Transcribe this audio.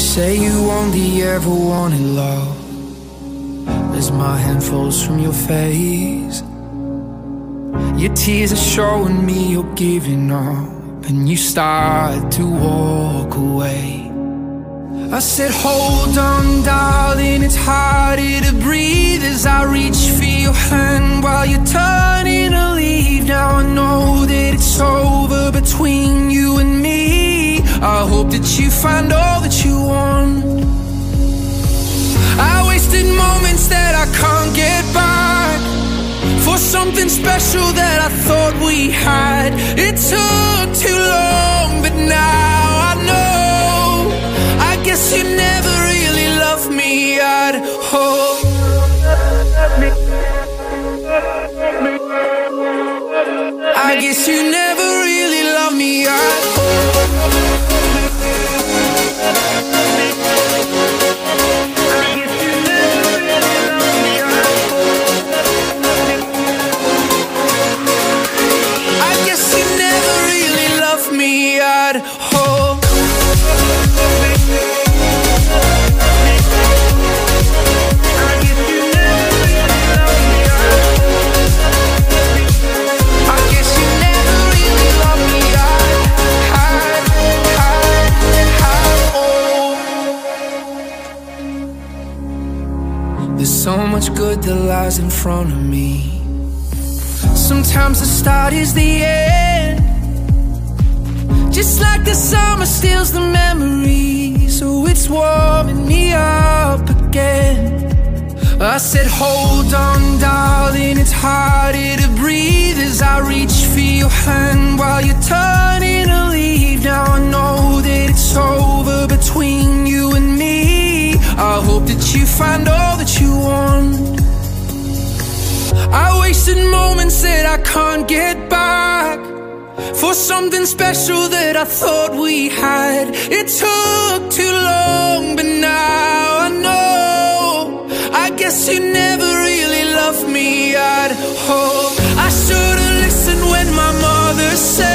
say you only ever wanted love as my hand falls from your face. Your tears are showing me you're giving up, and you start to walk away. I said, hold on, darling, it's harder to breathe as I reach for your hand while you're turning to leave. Now I know that it's over between you and me. I hope that you find all that you want. I wasted moments that I can't get back for something special that I thought we had. It took too long, but now I know. I guess you never really loved me at all. I guess you never really loved me at all. So much good that lies in front of me. Sometimes the start is the end, just like the summer steals the memory. So it's warming me up again. I said, hold on, darling, it's harder to breathe as I reach for your hand while you're turning to leave. Now I know that it's over between you and me. I hope that you find all that you want. I wasted moments that I can't get back for something special that I thought we had. It took too long, but now I know. I guess you never really loved me at all. I should've listened when my mother said